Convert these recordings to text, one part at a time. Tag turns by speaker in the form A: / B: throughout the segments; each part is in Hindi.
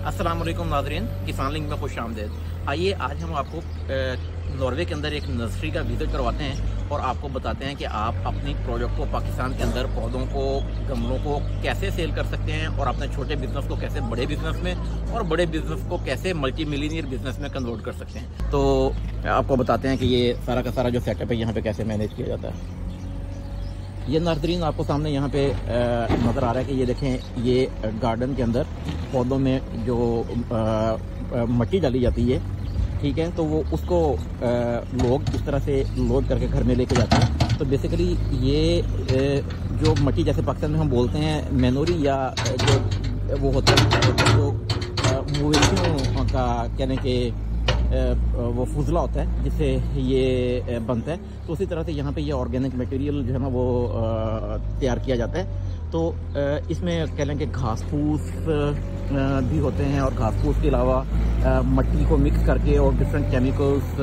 A: अस्सलाम वालेकुम नाज़रीन, किसान लिंक में खुश आमदीद। आइए आज हम आपको नॉर्वे के अंदर एक नर्सरी का विज़िट करवाते हैं और आपको बताते हैं कि आप अपनी प्रोडक्ट को पाकिस्तान के अंदर पौधों को, गमलों को कैसे सेल कर सकते हैं और अपने छोटे बिजनेस को कैसे बड़े बिजनेस में और बड़े बिजनेस को कैसे मल्टी मिलियनियर बिजनेस में कन्वर्ट कर सकते हैं। तो आपको बताते हैं कि ये सारा का सारा जो सेटअप है यहाँ पे कैसे मैनेज किया जाता है। ये नाज़रीन आपको सामने यहाँ पे नज़र आ रहा है कि ये देखें, ये गार्डन के अंदर पौधों में जो मिट्टी डाली जाती है, ठीक है, तो वो उसको लोग इस तरह से लोड करके घर में लेके जाते हैं। तो बेसिकली ये जो मिट्टी, जैसे पाकिस्तान में हम बोलते हैं मैनोरी, या जो वो होता है जो मवेशियों का कहने के वो फुजला होता है जिससे ये बनता है, तो उसी तरह से यहाँ पे ये ऑर्गेनिक मटेरियल जो है ना वो तैयार किया जाता है। तो इसमें कह लें कि घास फूस भी होते हैं और घास फूस के अलावा मिट्टी को मिक्स करके और डिफरेंट केमिकल्स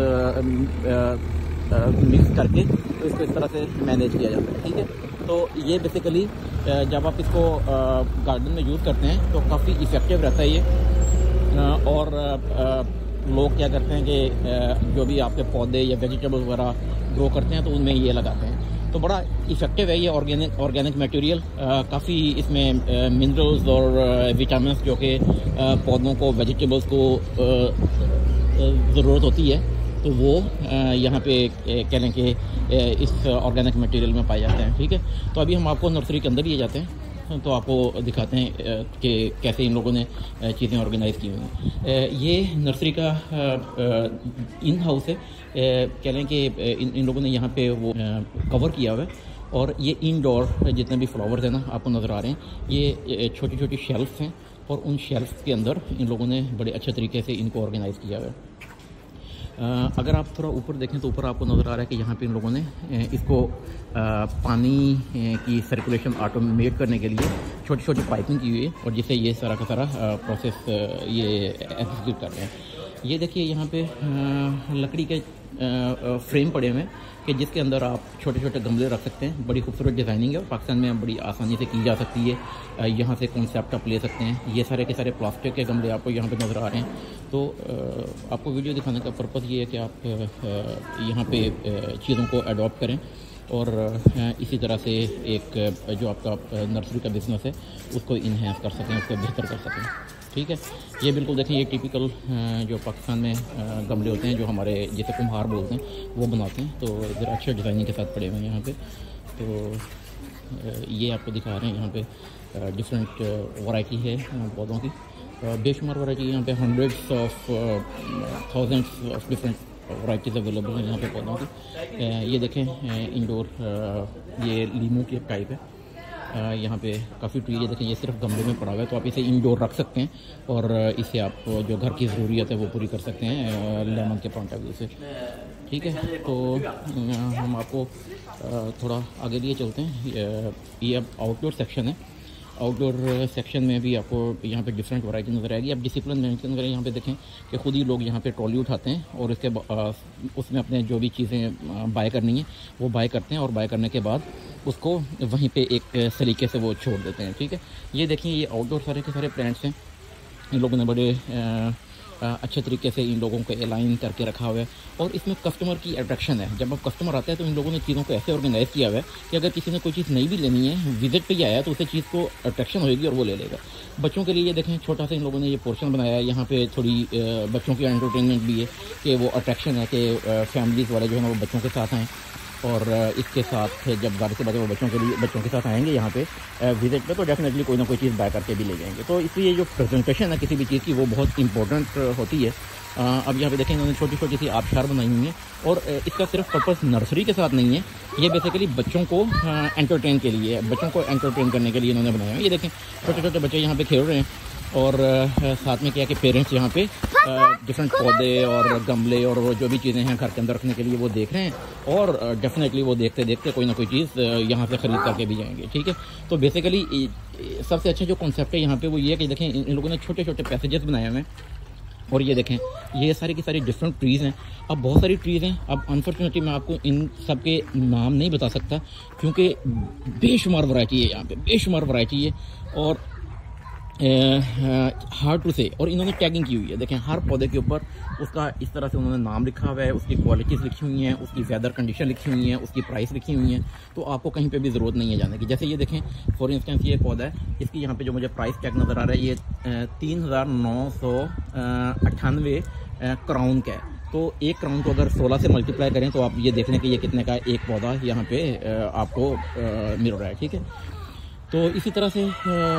A: मिक्स करके तो इसको इस तरह से मैनेज किया जाता है, ठीक है। तो ये बेसिकली जब आप इसको गार्डन में यूज़ करते हैं तो काफ़ी इफ़ेक्टिव रहता है ये। और लोग क्या करते हैं कि जो भी आपके पौधे या वेजिटेबल्स वगैरह ग्रो करते हैं तो उनमें ये लगाते हैं, तो बड़ा इफ़ेक्टिव है ये ऑर्गेनिक मटेरियल। काफ़ी इसमें मिनरल्स और विटामिन जो कि पौधों को, वेजिटेबल्स को ज़रूरत होती है, तो वो यहाँ पे कह लें कि इस ऑर्गेनिक मटेरियल में पाए जाते हैं, ठीक है। तो अभी हम आपको नर्सरी के अंदर लिए जाते हैं तो आपको दिखाते हैं कि कैसे इन लोगों ने चीज़ें ऑर्गेनाइज़ की हुई हैं। ये नर्सरी का इन हाउस है, कह लें कि इन लोगों ने यहाँ पे वो कवर किया हुआ है। और ये इनडोर जितने भी फ्लावर्स हैं ना आपको नज़र आ रहे हैं, ये छोटी छोटी शेल्फ्स हैं और उन शेल्फ्स के अंदर इन लोगों ने बड़े अच्छे तरीके से इनको ऑर्गेनाइज़ किया हुआ है। अगर आप थोड़ा ऊपर देखें तो ऊपर आपको नज़र आ रहा है कि यहाँ पे इन लोगों ने इसको पानी की सर्कुलेशन ऑटोमेट करने के लिए छोटी छोटी पाइपिंग की हुई है और जिससे ये सारा का सारा प्रोसेस ये एग्जीक्यूट कर रहे हैं। ये देखिए यहाँ पे लकड़ी के फ्रेम पड़े हुए हैं कि जिसके अंदर आप छोटे छोटे गमले रख सकते हैं। बड़ी खूबसूरत डिज़ाइनिंग है और पाकिस्तान में बड़ी आसानी से की जा सकती है। यहाँ से कॉन्सेप्ट आप ले सकते हैं। ये सारे के सारे प्लास्टिक के गमले आपको यहाँ पे नज़र आ रहे हैं। तो आपको वीडियो दिखाने का पर्पज़ ये है कि आप यहाँ पे चीज़ों को अडॉप्ट करें और इसी तरह से एक जो आपका नर्सरी का बिज़नेस है उसको इन्हेंस कर सकें, उसको बेहतर कर सकें, ठीक है। ये बिल्कुल देखें, ये टिपिकल जो पाकिस्तान में गमले होते हैं जो हमारे जिसे कुम्हार बोलते हैं वो बनाते हैं। तो ज़रा अच्छे डिज़ाइनिंग के साथ पड़े हुए हैं यहाँ पे। तो ये आपको दिखा रहे हैं यहाँ पे डिफरेंट वैरायटी है पौधों की, बेशुमार वैरायटी। यहाँ पे hundreds of thousands of different varieties available हैं यहाँ पे पौधों की। ये देखें इंडोर, ये लीमू की एक टाइप है। यहाँ पे काफ़ी ट्री, ये देखें ये सिर्फ गमले में पड़ा हुआ है, तो आप इसे इंडोर रख सकते हैं और इसे आप जो घर की ज़रूरियत है वो पूरी कर सकते हैं लेमन के पॉइंट ऑफ व्यू से, ठीक है। तो हम आपको थोड़ा आगे लिए चलते हैं। ये अब आउटडोर सेक्शन है। आउटडोर सेक्शन में भी आपको यहाँ पे डिफरेंट वैरायटी नज़र आएगी। अब डिसिप्लिन मेंटेन करें, यहाँ पे देखें कि खुद ही लोग यहाँ पे ट्रॉली उठाते हैं और उसके उसमें अपने जो भी चीज़ें बाय करनी है वो बाय करते हैं और बाय करने के बाद उसको वहीं पे एक सलीके से वो छोड़ देते हैं, ठीक है। ये देखिए, ये आउटडोर सारे के सारे प्लांट्स हैं। इन लोगों ने बड़े अच्छे तरीके से इन लोगों को अलाइन करके रखा हुआ है और इसमें कस्टमर की अट्रैक्शन है। जब अब कस्टमर आता है तो इन लोगों ने चीज़ों को ऐसे ऑर्गेनाइज़ किया हुआ है कि अगर किसी ने कोई चीज़ नहीं भी लेनी है, विजिट पे ही आया है, तो उसे चीज़ को अट्रैक्शन होगी और वो ले लेगा। बच्चों के लिए ये देखें, छोटा सा इन लोगों ने ये पोर्शन बनाया है। यहाँ पे थोड़ी बच्चों की एंटरटेनमेंट भी है कि वो अट्रैक्शन है कि फैमिलीज़ वाले जो है ना वो बच्चों के साथ आएँ और इसके साथ जब ज़ाहिर सी बात है वो बच्चों के साथ आएंगे यहाँ पे विजिट पे, तो डेफिनेटली कोई ना कोई चीज़ बाय करके भी ले जाएंगे। तो इसलिए जो प्रेजेंटेशन है किसी भी चीज़ की वो बहुत इंपॉर्टेंट होती है। अब यहाँ पे देखें, इन्होंने छोटी छोटी सी आबशार बनाई हुई है और इसका सिर्फ पर्पस नर्सरी के साथ नहीं है, ये बेसिकली बच्चों को एंटरटेन के लिए, बच्चों को एंटरटेन करने के लिए इन्होंने बनाया है। ये देखें, छोटे छोटे बच्चे यहाँ पे खेल रहे हैं और साथ में क्या कि पेरेंट्स यहाँ पे डिफरेंट पौधे और गमले और जो भी चीज़ें हैं घर के अंदर रखने के लिए वो देख रहे हैं और डेफिनेटली वो देखते देखते कोई ना कोई चीज़ यहाँ से ख़रीद करके भी जाएंगे, ठीक है। तो बेसिकली सबसे अच्छा जो कॉन्सेप्ट है यहाँ पे वो ये है कि देखें, इन लोगों ने छोटे छोटे पैसेजेस बनाए हुए हैं और ये देखें, ये सारी की सारी डिफरेंट ट्रीज़ हैं। अब बहुत सारी ट्रीज़ हैं। अब अनफॉर्चुनेटली मैं आपको इन सब के नाम नहीं बता सकता क्योंकि बेशुमार वैरायटी है यहाँ पे, बेशुमार वैरायटी है। और हार्ड टू से, और इन्होंने टैगिंग की हुई है। देखें हर पौधे के ऊपर उसका इस तरह से उन्होंने नाम लिखा हुआ है, उसकी क्वालिटीज़ लिखी हुई हैं, उसकी वेदर कंडीशन लिखी हुई हैं, उसकी प्राइस लिखी हुई हैं। तो आपको कहीं पे भी ज़रूरत नहीं है जाने की। जैसे ये देखें फॉर इंस्टेंस ये पौधा है, इसकी यहाँ पे जो मुझे प्राइस टैग नज़र आ रहा है ये 3998 क्राउन का है। तो एक क्राउन को अगर 16 से मल्टीप्लाई करें तो आप ये देख लें कि ये कितने का एक पौधा यहाँ पे आपको मिल रहा है। ठीक है, तो इसी तरह से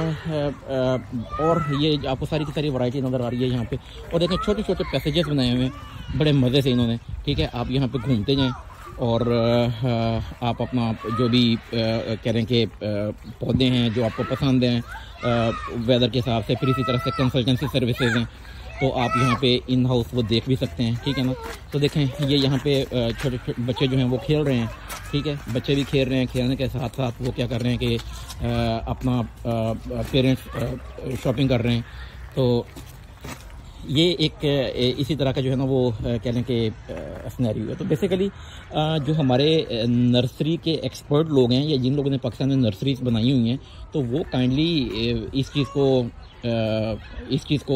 A: और ये आपको सारी की सारी वैरायटी नज़र आ रही है यहाँ पे। और देखें छोटे छोटे पैसेजेस बनाए हुए हैं बड़े मज़े से इन्होंने। ठीक है, आप यहाँ पे घूमते जाएं और आप अपना जो भी कह रहे हैं कि पौधे हैं जो आपको पसंद हैं वेदर के हिसाब से, फिर इसी तरह से कंसल्टेंसी सर्विसेज हैं तो आप यहाँ पे इन हाउस वो देख भी सकते हैं। ठीक है ना, तो देखें ये यहाँ पे छोटे छोटे बच्चे जो हैं वो खेल रहे हैं। ठीक है, बच्चे भी खेल रहे हैं, खेलने के साथ साथ वो क्या कर रहे हैं कि अपना पेरेंट्स शॉपिंग कर रहे हैं। तो ये एक इसी तरह का जो है ना वो कह लें कि सिनेरियो है। तो बेसिकली जो हमारे नर्सरी के एक्सपर्ट लोग हैं या जिन लोगों ने पाकिस्तान में नर्सरीज बनाई हुई हैं तो वो काइंडली इस चीज़ को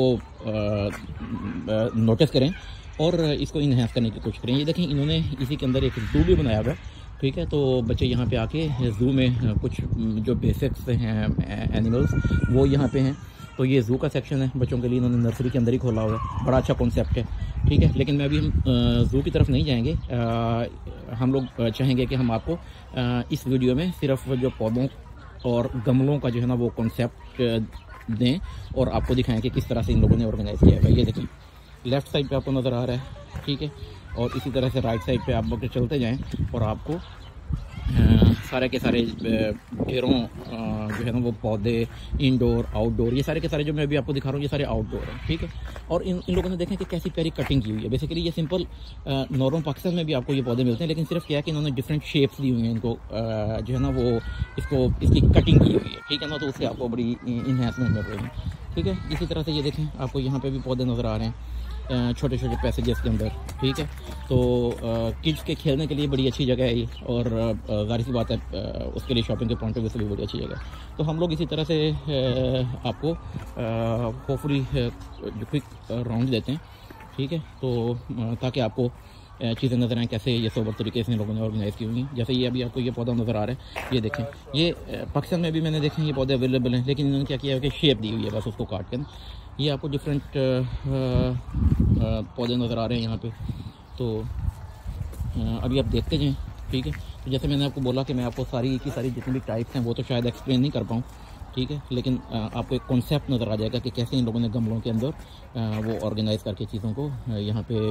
A: नोटिस करें और इसको इन्हेंस करने की कोशिश करें। ये देखें इन्होंने इसी के अंदर एक ज़ू भी बनाया हुआ है। ठीक है, तो बच्चे यहाँ पे आके ज़ू में कुछ जो बेसिक्स हैं एनिमल्स वो यहाँ पे हैं। तो ये ज़ू का सेक्शन है बच्चों के लिए, इन्होंने नर्सरी के अंदर ही खोला हुआ है। बड़ा अच्छा कॉन्सेप्ट है। ठीक है, लेकिन मैं अभी हम ज़ू की तरफ नहीं जाएंगे। हम लोग चाहेंगे कि हम आपको इस वीडियो में सिर्फ जो पौधों और गमलों का जो है ना वो कॉन्सेप्ट दें और आपको दिखाएं कि किस तरह से इन लोगों ने ऑर्गेनाइज़ किया है। ये देखिए लेफ़्ट साइड पे आपको नज़र आ रहा है। ठीक है, और इसी तरह से राइट साइड पे आप लोग चलते जाएं और आपको सारे के सारे ढेरों जो है ना वो पौधे इंडोर आउटडोर, ये सारे के सारे जो मैं अभी आपको दिखा रहा हूँ ये सारे आउटडोर हैं। ठीक है, और इन लोगों ने देखें कि कैसी प्यारी कटिंग की हुई है। बेसिकली ये सिंपल नॉर्मल पाकिस्तान में भी आपको ये पौधे मिलते हैं, लेकिन सिर्फ क्या है कि इन्होंने डिफरेंट शेप्स दी हुई हैं इनको जो है ना वो इसकी कटिंग की हुई है। ठीक है ना, तो उससे आपको बड़ी इन्हेंसमेंट मिल रही है। ठीक है, इसी तरह से ये देखें आपको यहाँ पे भी पौधे नज़र आ रहे हैं छोटे छोटे पैसेजेस के अंदर। ठीक है, तो किड्स के खेलने के लिए बड़ी अच्छी जगह है ये, और ज़ाहिर सी बात है उसके लिए शॉपिंग के पॉइंट ऑफ व्यू से भी बड़ी अच्छी जगह है। तो हम लोग इसी तरह से आपको होपफुली क्विक राउंड देते हैं। ठीक है, तो ताकि आपको चीज़ें नज़र आएँ कैसे ये सोबर तरीके से इन लोगों ने ऑर्गेनाइज़ की हुई हैं। जैसे ये अभी आपको ये पौधा नज़र आ रहा है, ये देखें ये पाकिस्तान में भी मैंने देखे ये पौधे अवेलेबल हैं, लेकिन इन्होंने क्या किया है कि शेप दी हुई है बस उसको काट कर। ये आपको डिफरेंट पौधे नज़र आ रहे हैं यहाँ पे। तो अभी आप देखते जाएँ। ठीक है, तो जैसे मैंने आपको बोला कि मैं आपको सारी की सारी जितनी भी टाइप्स हैं वो तो शायद एक्सप्लेन नहीं कर पाऊँ। ठीक है, लेकिन आपको एक कॉन्सेप्ट नज़र आ जाएगा कि कैसे इन लोगों ने गमलों के अंदर वो ऑर्गेनाइज़ करके चीज़ों को यहाँ पे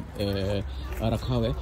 A: रखा हुआ है।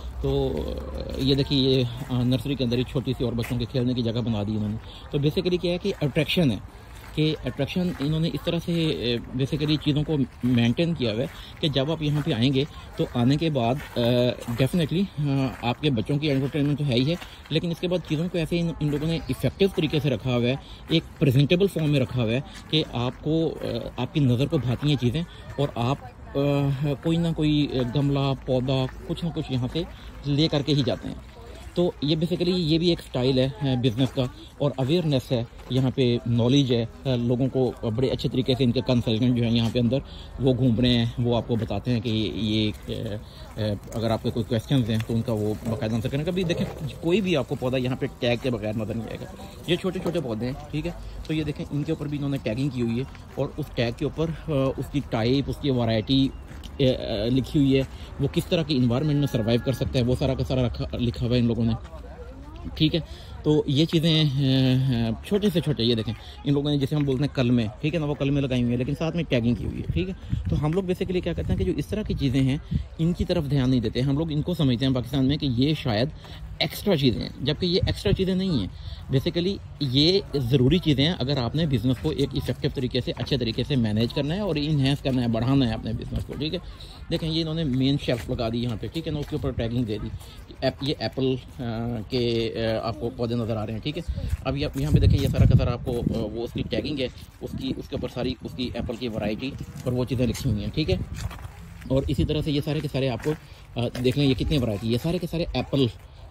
A: तो ये देखिए ये नर्सरी के अंदर ही छोटी सी और बच्चों के खेलने की जगह बना दी इन्होंने। तो बेसिकली क्या है कि अट्रैक्शन है कि अट्रैक्शन इन्होंने इस तरह से बेसिकली चीज़ों को मेंटेन किया हुआ है कि जब आप यहाँ पे आएंगे तो आने के बाद डेफिनेटली आपके बच्चों की एंटरटेनमेंट तो है ही है, लेकिन इसके बाद चीज़ों को ऐसे इन लोगों ने इफ़ेक्टिव तरीके से रखा हुआ है, एक प्रेजेंटेबल फॉर्म में रखा हुआ है कि आपको आपकी नज़र को भाती हैं चीज़ें और आप कोई ना कोई गमला पौधा कुछ ना कुछ यहाँ से ले करके ही जाते हैं। तो ये बेसिकली ये भी एक स्टाइल है बिज़नेस का, और अवेयरनेस है यहाँ पे, नॉलेज है। लोगों को बड़े अच्छे तरीके से इनके कंसल्टेंट जो हैं यहाँ पे अंदर वो घूम रहे हैं, वो आपको बताते हैं कि ये अगर आपके कोई क्वेश्चंस हैं तो उनका वो बाकायदा आंसर करने का भी। देखें कोई भी आपको पौधा यहाँ पे टैग के बगैर नज़र नहीं आएगा। ये छोटे छोटे पौधे हैं। ठीक है, तो ये देखें इनके ऊपर भी इन्होंने टैगिंग की हुई है और उस टैग के ऊपर उसकी टाइप उसकी वैरायटी लिखी हुई है, वो किस तरह के इन्वायरमेंट में सर्वाइव कर सकता है वो सारा का सारा लिखा हुआ है इन लोगों ने। ठीक है, तो ये चीज़ें छोटे से छोटे ये देखें इन लोगों ने जैसे हम बोलते हैं कलमे, ठीक है ना, वो कलमे लगाई हुई है लेकिन साथ में टैगिंग की हुई है। ठीक है, तो हम लोग बेसिकली क्या करते हैं कि जो इस तरह की चीज़ें हैं इनकी तरफ ध्यान नहीं देते। हम लोग इनको समझते हैं पाकिस्तान में कि ये शायद एक्स्ट्रा चीज़ें हैं, जबकि ये एक्स्ट्रा चीज़ें नहीं हैं। बेसिकली ये ज़रूरी चीज़ें हैं अगर आपने बिज़नेस को एक इफेक्टिव तरीके से अच्छे तरीके से मैनेज करना है और इन्हेंस करना है, बढ़ाना है अपने बिज़नेस को। ठीक है, देखें ये इन्होंने मेन शेल्फ लगा दी यहाँ पे। ठीक है ना, उसके ऊपर टैगिंग दे दी। ये एप्पल के आपको पौधे नज़र आ रहे हैं। ठीक है, अब यहाँ पे देखें ये सारा का सारा आपको वो उसकी टैगिंग है, उसके ऊपर सारी उसकी एप्पल की वैरायटी और वो चीज़ें लिखी हुई हैं। ठीक है, और इसी तरह से ये सारे के सारे आपको देख लें ये कितनी वैरायटी, ये सारे के सारे एप्पल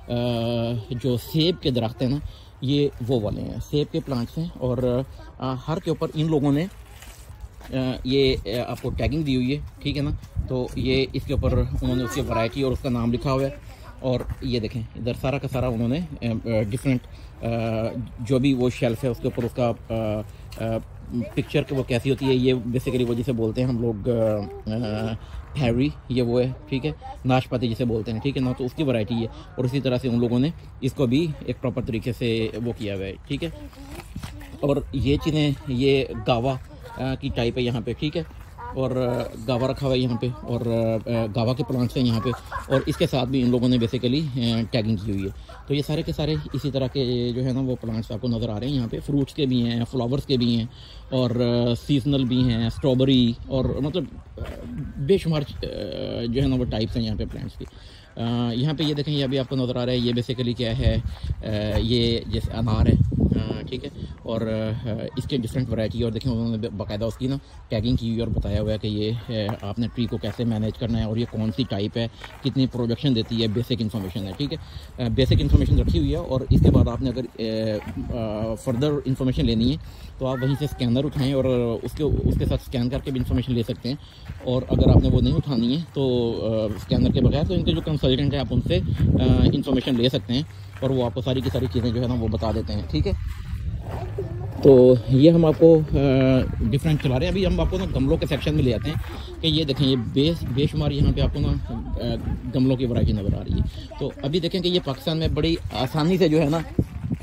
A: जो सेब के दरख्त हैं ना ये वो वाले हैं, सेब के प्लांट्स हैं। और हर के ऊपर इन लोगों ने ये आपको टैगिंग दी हुई है, ठीक है ना। तो ये इसके ऊपर उन्होंने उसकी वैरायटी और उसका नाम लिखा हुआ है। और ये देखें इधर सारा का सारा उन्होंने डिफरेंट जो भी वो शेल्फ है उसके ऊपर उसका पिक्चर के वो कैसी होती है, ये बेसिकली वो जिसे बोलते हैं हम लोग हैरी, ये वो है, ठीक है, नाशपाती जिसे बोलते हैं, ठीक है ना। तो उसकी वैरायटी है और इसी तरह से उन लोगों ने इसको भी एक प्रॉपर तरीके से वो किया हुआ है, ठीक है। और ये चीज़ें ये गावा की टाइप है यहाँ पे, ठीक है। और गावा रखा हुआ है यहाँ पे और गावा के प्लांट्स हैं यहाँ पे और इसके साथ भी इन लोगों ने बेसिकली टैगिंग की हुई है। तो ये सारे के सारे इसी तरह के जो है ना वो प्लांट्स आपको नज़र आ रहे हैं यहाँ पे। फ्रूट्स के भी हैं, फ्लावर्स के भी हैं और सीजनल भी हैं, स्ट्रॉबेरी और मतलब बेशुमार जो है ना वो टाइप्स हैं यहाँ पे प्लांट्स की। यहाँ पे ये देखें, ये अभी आपको नज़र आ रहा है, ये बेसिकली क्या है, ये जैसे अनार है, ठीक है। और इसके डिफरेंट वैरायटी और देखें उन्होंने बाकायदा उसकी ना टैगिंग की हुई और बताया हुआ है कि ये आपने ट्री को कैसे मैनेज करना है और ये कौन सी टाइप है, कितनी प्रोडक्शन देती है, बेसिक इन्फॉर्मेशन है, ठीक है। बेसिक इन्फॉर्मेशन रखी हुई है और इसके बाद आपने अगर फर्दर इन्फॉर्मेशन लेनी है तो आप वहीं से स्कैनर उठाएँ और उसके साथ स्कैन करके भी इन्फॉर्मेशन ले सकते हैं। और अगर आपने वो नहीं उठानी है तो स्कैनर के बगैर तो इनके जो कंसल्टेंट है आप उनसे इन्फॉर्मेशन ले सकते हैं और वो आपको सारी की सारी चीज़ें जो है ना वो बता देते हैं, ठीक है। तो ये हम आपको डिफरेंट चला रहे हैं। अभी हम आपको ना गमलों के सेक्शन में ले आते हैं कि ये देखें, ये बेशुमार यहाँ पे आपको ना गमलों की वैरायटी नज़र आ रही है। तो अभी देखें कि ये पाकिस्तान में बड़ी आसानी से जो है ना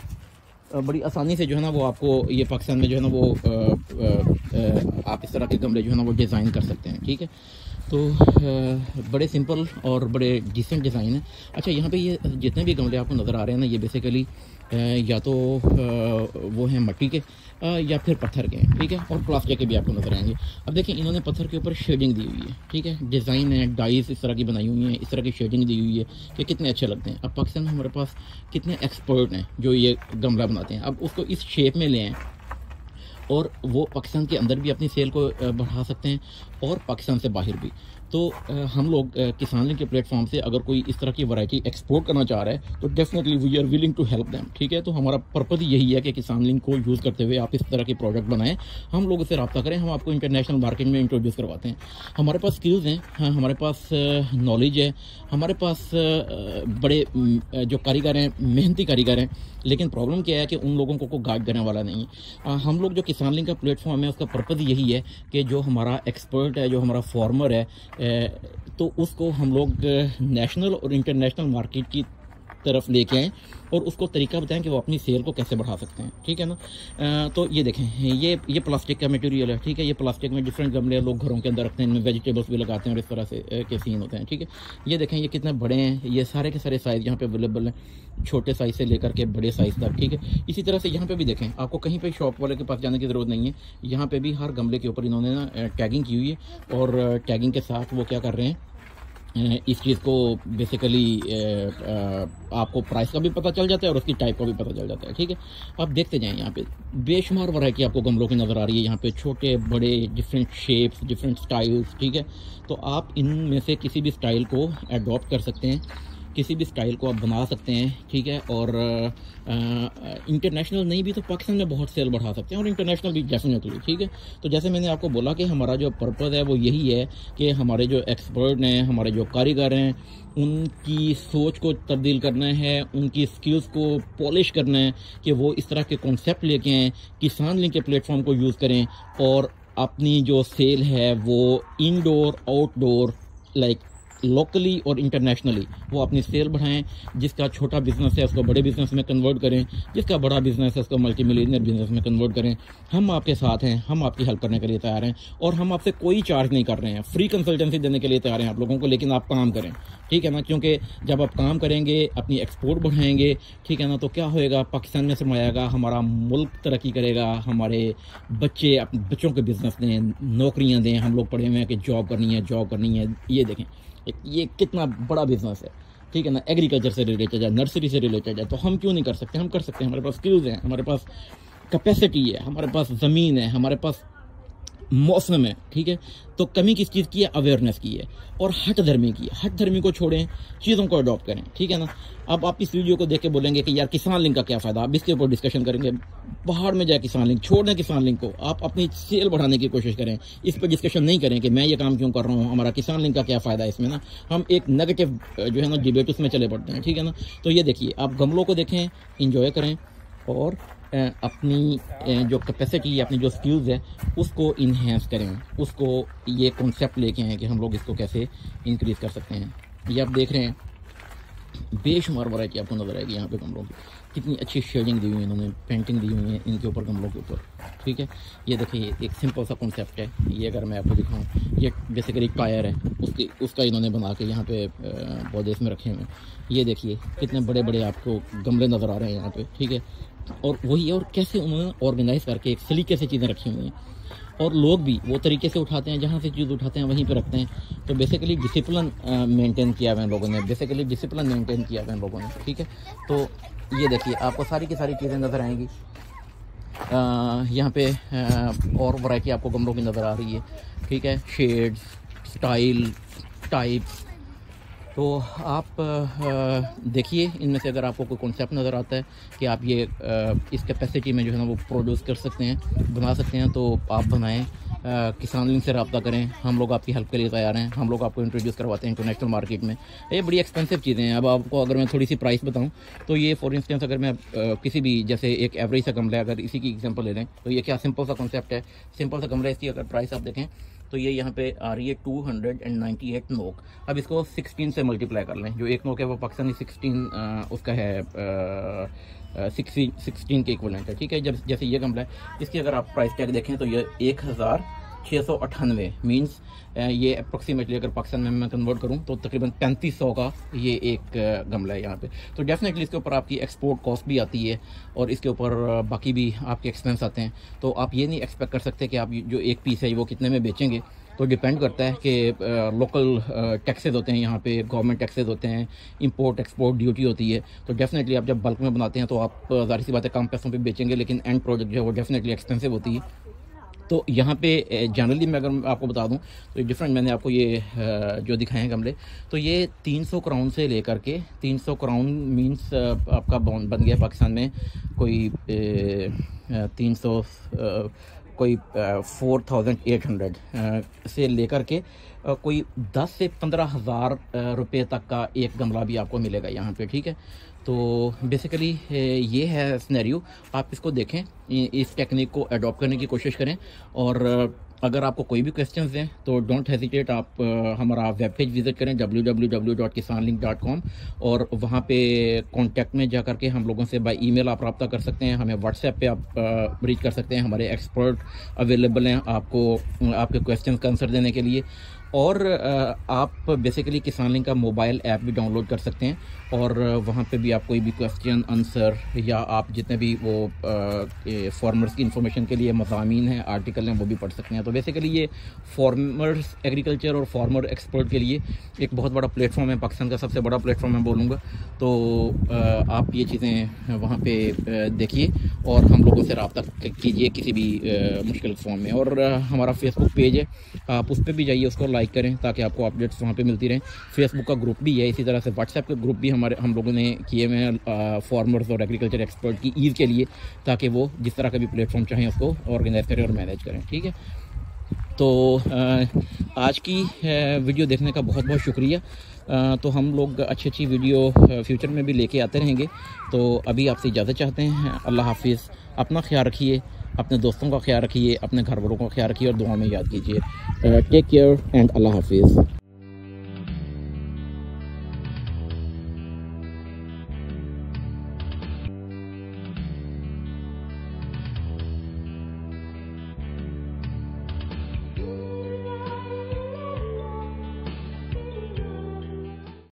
A: वो आपको ये पाकिस्तान में जो है ना वो आप इस तरह के गमले जो है ना वो डिज़ाइन कर सकते हैं, ठीक है। तो बड़े सिंपल और बड़े डिसेंट डिज़ाइन है। अच्छा, यहाँ पे ये जितने भी गमले आपको नज़र आ रहे हैं ना, ये बेसिकली या तो वो हैं मिट्टी के या फिर पत्थर के हैं, ठीक है। और प्लास्टिक के भी आपको नज़र आएंगे। अब देखिए इन्होंने पत्थर के ऊपर शेडिंग दी हुई है, ठीक है, डिज़ाइन है, डाइस इस तरह की बनाई हुई हैं, इस तरह की शेडिंग दी हुई है कि कितने अच्छे लगते हैं। अब पाकिस्तान में हमारे पास कितने एक्सपर्ट हैं जो ये गमला बनाते हैं। अब उसको इस शेप में ले आएँ और वो पाकिस्तान के अंदर भी अपनी सेल को बढ़ा सकते हैं और पाकिस्तान से बाहर भी। तो हम लोग किसान लिंक के प्लेटफॉर्म से अगर कोई इस तरह की वैरायटी एक्सपोर्ट करना चाह रहा है तो definitely we are willing to help them, ठीक है। तो हमारा पर्पज़ यही है कि किसान लिंक को यूज़ करते हुए आप इस तरह के प्रोडक्ट बनाएं, हम लोग उससे रब्ता करें, हम आपको इंटरनेशनल मार्केट में इंट्रोड्यूस करवाते हैं। हमारे पास स्किल्स हैं, हाँ, हमारे पास नॉलेज है, हमारे पास बड़े जो कारीगर हैं, मेहनती कारीगर हैं, लेकिन प्रॉब्लम क्या है कि उन लोगों को गाइड करने वाला नहीं है। हम लोग जो किसान लिंक का प्लेटफॉर्म है उसका पर्पज़ यही है कि जो हमारा एक्सपर्ट है, जो हमारा फार्मर है, तो उसको हम लोग नेशनल और इंटरनेशनल मार्केट की तरफ लेके आएँ और उसको तरीका बताएं कि वो अपनी सेल को कैसे बढ़ा सकते हैं, ठीक है ना। तो ये देखें, ये प्लास्टिक का मटेरियल है, ठीक है। ये प्लास्टिक में डिफरेंट गमले लोग घरों के अंदर रखते हैं, इनमें वेजिटेबल्स भी लगाते हैं और इस तरह से के सीन होते हैं, ठीक है। ये देखें ये कितने बड़े हैं, ये सारे के सारे साइज़ यहाँ पे अवेलेबल हैं, छोटे साइज़ से लेकर के बड़े साइज़ तक, ठीक है। इसी तरह से यहाँ पे भी देखें, आपको कहीं पे शॉप वाले के पास जाने की ज़रूरत नहीं है। यहाँ पे भी हर गमले के ऊपर इन्होंने ना टैगिंग की हुई है और टैगिंग के साथ वो क्या कर रहे हैं, इस चीज़ को बेसिकली आपको प्राइस का भी पता चल जाता है और उसकी टाइप का भी पता चल जाता है, ठीक है। आप देखते जाएं, यहाँ पे बेशुमार वैरायटी आपको गमलों की नज़र आ रही है, यहाँ पे छोटे बड़े डिफरेंट शेप्स, डिफरेंट स्टाइल्स, ठीक है। तो आप इनमें से किसी भी स्टाइल को अडॉप्ट कर सकते हैं, किसी भी स्टाइल को आप बना सकते हैं, ठीक है। और इंटरनेशनल नहीं भी तो पाकिस्तान में बहुत सेल बढ़ा सकते हैं और इंटरनेशनल भी डेफिनेटली, ठीक है। तो जैसे मैंने आपको बोला कि हमारा जो पर्पज़ है वो यही है कि हमारे जो एक्सपर्ट हैं, हमारे जो कारीगर हैं, उनकी सोच को तब्दील करना है, उनकी स्किल्स को पॉलिश करना है कि वो इस तरह के कॉन्सेप्ट लेके आएँ, किसान लिंक के प्लेटफॉर्म को यूज़ करें और अपनी जो सेल है वो इनडोर आउटडोर लाइक लोकली और इंटरनेशनली वो अपनी सेल बढ़ाएं। जिसका छोटा बिजनेस है उसको बड़े बिजनेस में कन्वर्ट करें, जिसका बड़ा बिजनेस है उसको मल्टी मिलियनियर बिजनेस में कन्वर्ट करें। हम आपके साथ हैं, हम आपकी हेल्प करने के लिए तैयार हैं और हम आपसे कोई चार्ज नहीं कर रहे हैं, फ्री कंसल्टेंसी देने के लिए तैयार हैं आप लोगों को, लेकिन आप काम करें, ठीक है ना। क्योंकि जब आप काम करेंगे, अपनी एक्सपोर्ट बढ़ाएंगे, ठीक है ना, तो क्या होएगा, पाकिस्तान में सरमाया आएगा, हमारा मुल्क तरक्की करेगा, हमारे बच्चे अपने बच्चों के बिजनेस दें, नौकरियाँ दें। हम लोग पढ़े हुए हैं कि जॉब करनी है। ये देखें ये कितना बड़ा बिजनेस है, ठीक है ना। एग्रीकल्चर से रिलेटेड है, नर्सरी से रिलेटेड है, तो हम क्यों नहीं कर सकते, हम कर सकते हैं। हमारे पास स्किल्स हैं, हमारे पास कैपेसिटी है, हमारे पास ज़मीन है, हमारे पास मौसम है, ठीक है। तो कमी किस चीज़ की है? अवेयरनेस की है और हट धर्मी की है। हट धर्मी को छोड़ें, चीज़ों को अडॉप्ट करें, ठीक है ना। अब आप इस वीडियो को देख के बोलेंगे कि यार किसान लिंक का क्या फ़ायदा, अब इसके ऊपर डिस्कशन करेंगे। बाहर में जाए किसान लिंक, छोड़ दें किसान लिंक को, आप अपनी सेल बढ़ाने की कोशिश करें। इस पर डिस्कशन नहीं करें कि मैं ये काम क्यों कर रहा हूँ, हमारा किसान लिंक का क्या फ़ायदा है इसमें ना। हम एक नेगेटिव जो है ना डिबेट उसमें चले पड़ते हैं, ठीक है ना। तो ये देखिए, आप गमलों को देखें, इंजॉय करें और अपनी जो कैपेसिटी है, अपनी जो स्किल्स है उसको इन्हेंस करें, उसको ये कॉन्सेप्ट लेके आए कि हम लोग इसको कैसे इंक्रीज़ कर सकते हैं। ये आप देख रहे हैं बेशुमार वैरायटी आपको नज़र आएगी यहाँ पे गमलों की। कितनी अच्छी शेडिंग दी हुई है इन्होंने, पेंटिंग दी हुई है इनके ऊपर, गमलों के ऊपर, ठीक है। ये देखिए एक सिंपल सा कॉन्सेप्ट है। ये अगर मैं आपको दिखाऊँ, ये बेसिकली टायर है, उसका इन्होंने बना के यहाँ पे पौधे इसमें रखे हुए हैं। ये देखिए कितने बड़े बड़े आपको गमले नज़र आ रहे हैं यहाँ पे, ठीक है। और वही, और कैसे उन्होंने ऑर्गेनाइज करके एक सलीके से चीज़ें रखी हुई हैं। और लोग भी वो तरीके से उठाते हैं, जहाँ से चीज़ उठाते हैं वहीं पे रखते हैं। तो बेसिकली डिसिप्लिन मेंटेन किया हुआ है लोगों ने, ठीक है। तो ये देखिए आपको सारी की सारी चीज़ें नज़र आएंगी। यहाँ पे और वैरायटी आपको गमलों की नज़र आ रही है, ठीक है। Shades, style, types. तो आप देखिए इनमें से अगर आपको कोई कॉन्सेप्ट नज़र आता है कि आप ये इस कैपेसिटी में जो है ना वो प्रोड्यूस कर सकते हैं, बना सकते हैं, तो आप बनाएं। किसान लिंक से रब्ता करें, हम लोग आपकी हेल्प के लिए तैयार हैं। हम लोग आपको इंट्रोड्यूस करवाते हैं इंटरनेशनल मार्केट में। ये बड़ी एक्सपेंसिव चीज़ें हैं। अब आपको अगर मैं थोड़ी सी प्राइस बताऊं तो ये फॉर इंस्टेंस अगर मैं किसी भी, जैसे एक एवरेज सा गमला है, अगर इसी की एग्जांपल ले लें तो ये क्या सिंपल सा कॉन्सेप्ट है, सिंपल सा गमला। इसकी अगर प्राइस आप देखें तो ये यहाँ पे आ रही है 298 नोक। अब इसको 16 से मल्टीप्लाई कर लें। जो एक नोक है वो पाकिस्तानी 16 उसका है 16 के इक्वलेंट है, ठीक है। जब जैसे ये गमला है, इसकी अगर आप प्राइस टैग देखें तो ये 1698 मीन्स ये अप्रोक्सीमेटली अगर पाकिस्तान में मैं कन्वर्ट करूं तो तकरीबन 3500 का ये एक गमला है यहाँ पे। तो डेफिनेटली इसके ऊपर आपकी एक्सपोर्ट कॉस्ट भी आती है और इसके ऊपर बाकी भी आपके एक्सपेंस आते हैं। तो आप ये नहीं एक्सपेक्ट कर सकते कि आप जो एक पीस है वो कितने में बेचेंगे। तो डिपेंड करता है कि लोकल टैक्सेस होते हैं, यहाँ पे गवर्नमेंट टैक्सेस होते हैं, इंपोर्ट एक्सपोर्ट ड्यूटी होती है। तो डेफिनेटली आप जब बल्क में बनाते हैं तो आप ज़ाहिर सी बात है कम पैसों पे बेचेंगे, लेकिन एंड प्रोडक्ट जो है वो डेफिनेटली एक्सपेंसिव होती है। तो यहाँ पे जनरली मैं अगर आपको बता दूं तो डिफरेंट मैंने आपको ये जो दिखाए हैं गमले, तो ये 300 क्राउन से लेकर के 300 क्राउन मींस आपका बन गया पाकिस्तान में कोई 300 कोई 4800 से लेकर के कोई 10 से 15 हज़ार रुपये तक का एक गमला भी आपको मिलेगा यहाँ पे, ठीक है। तो बेसिकली ये है सिनेरियो। आप इसको देखें, इस टेक्निक को अडॉप्ट करने की कोशिश करें। और अगर आपको कोई भी क्वेश्चंस हैं तो डोंट हेजिटेट, आप हमारा वेब पेज विजिट करें www.kisanlink.com और वहाँ पे कांटेक्ट में जा करके हम लोगों से बाय ईमेल आप रब्ता कर सकते हैं। हमें व्हाट्सएप पे आप रीच कर सकते हैं। हमारे एक्सपर्ट अवेलेबल हैं आपको आपके क्वेश्चंस का आंसर देने के लिए। और आप बेसिकली किसान लिंक का मोबाइल ऐप भी डाउनलोड कर सकते हैं और वहाँ पे भी आप कोई भी क्वेश्चन आंसर या आप जितने भी वो फार्मर्स की इन्फॉर्मेशन के लिए मज़ामीन हैं, आर्टिकल हैं, वो भी पढ़ सकते हैं। तो बेसिकली ये फार्मर्स एग्रीकल्चर और फार्मर एक्सपर्ट के लिए एक बहुत बड़ा प्लेटफॉर्म है, पाकिस्तान का सबसे बड़ा प्लेटफॉर्म मैं बोलूँगा। तो आप ये चीज़ें वहाँ पे देखिए और हम लोगों से रब्ता कीजिए किसी भी मुश्किल फॉर्म में। और हमारा फेसबुक पेज है, आप उस पर भी जाइए, उसको लाइक करें ताकि आपको अपडेट्स वहाँ पे मिलती रहें। फेसबुक का ग्रुप भी है, इसी तरह से व्हाट्सएप के ग्रुप भी हम लोगों ने किए हुए हैं फार्मर्स और एग्रीकल्चर एक्सपर्ट की ईद के लिए, ताकि वो जिस तरह का भी प्लेटफॉर्म चाहें उसको ऑर्गेनाइज करें और मैनेज करें, ठीक है। तो आज की वीडियो देखने का बहुत बहुत शुक्रिया। तो हम लोग अच्छी अच्छी वीडियो फ्यूचर में भी लेके आते रहेंगे। तो अभी आपसे इजाज़त चाहते हैं। अल्लाह हाफिज़। अपना ख्याल रखिए, अपने दोस्तों का ख्याल रखिए, अपने घर वालों का ख्याल रखिए और दुआ में याद कीजिए। टेक केयर एंड अल्लाह हाफिज़।